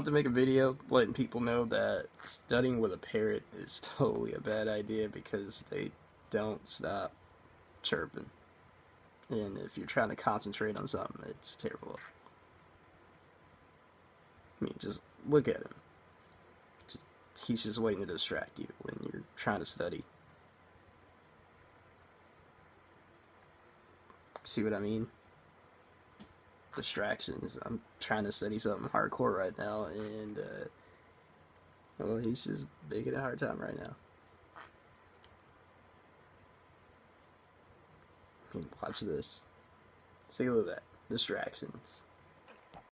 to make a video letting people know that studying with a parrot is totally a bad idea because they don't stop chirping. And if you're trying to concentrate on something, it's terrible. I mean, just look at him. He's just waiting to distract you when you're trying to study. See what I mean? Distractions. I'm trying to study something hardcore right now, and well, he's just making a hard time right now. I mean, watch this. Take a look at that. Distractions.